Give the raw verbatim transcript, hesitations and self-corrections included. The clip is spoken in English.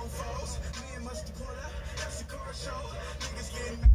on foes. Me and Mustard pull up, that's the car show. Niggas getting